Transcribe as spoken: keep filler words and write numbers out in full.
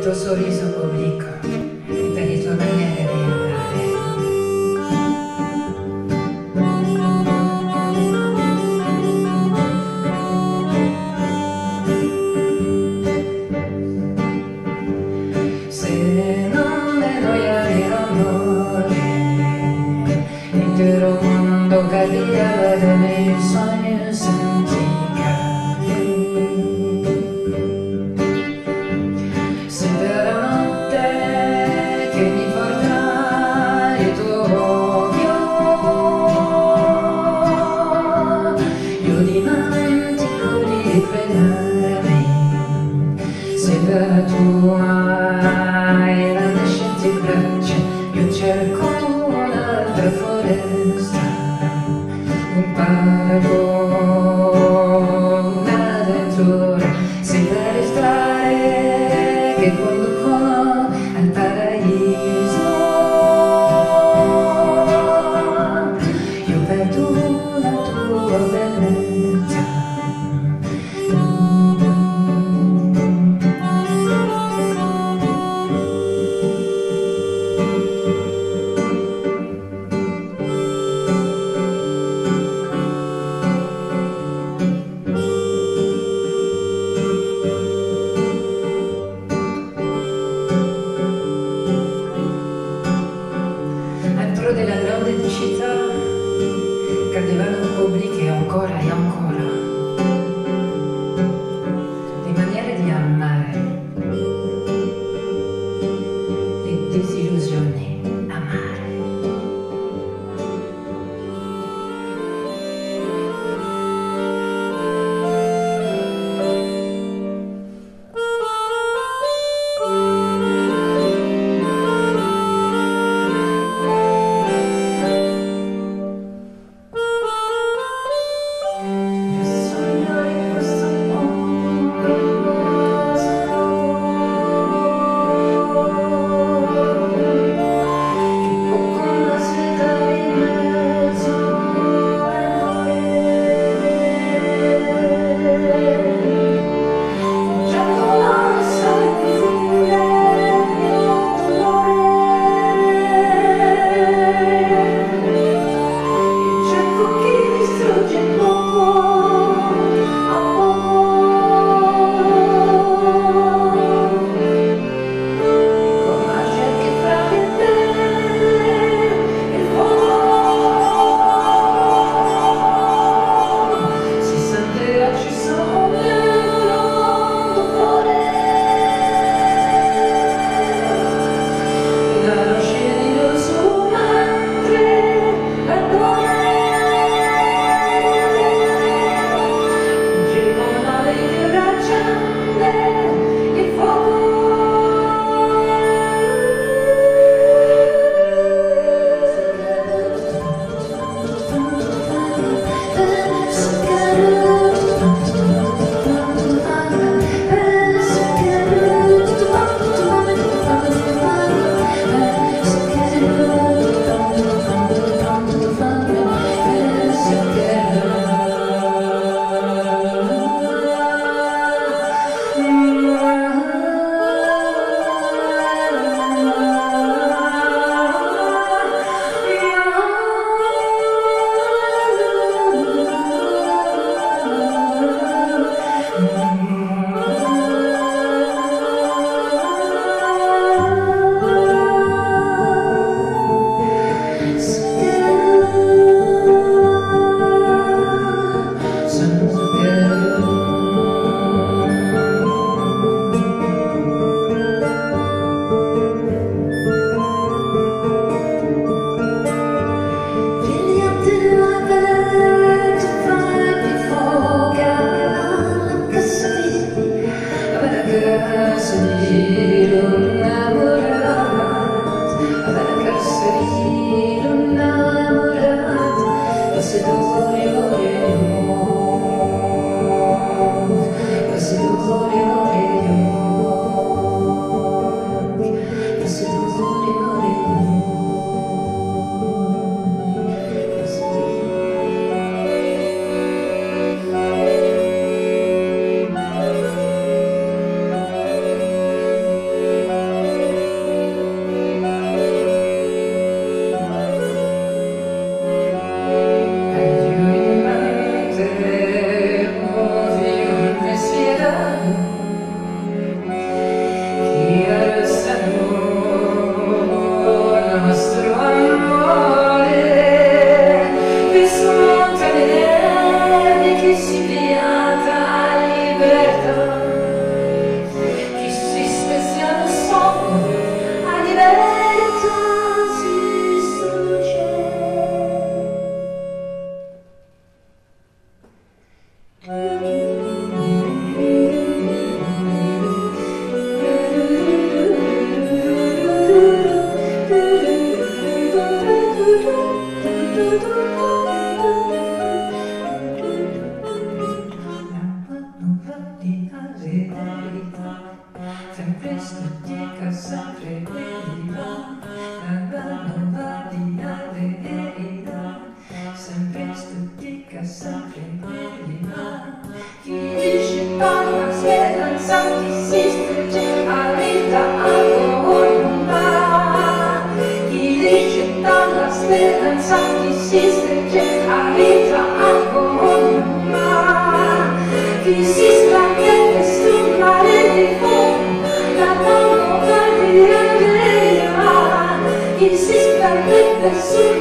tuo sorriso obliquo e per le tue maniere di andare. Se non ne noia l'amore, l'intero mondo capiva de mis sueños sin chica. Se per la notte studica sempre verità, la nuova via verità, sempre studica sempre verità. Chi dice parla speranza, chi si stringe a vita ancora non va. Chi dice parla speranza, chi si stringe a vita ancora non va. Chi si spaventa sul mare di fondo, la nuova via verità. Chi si spaventa sul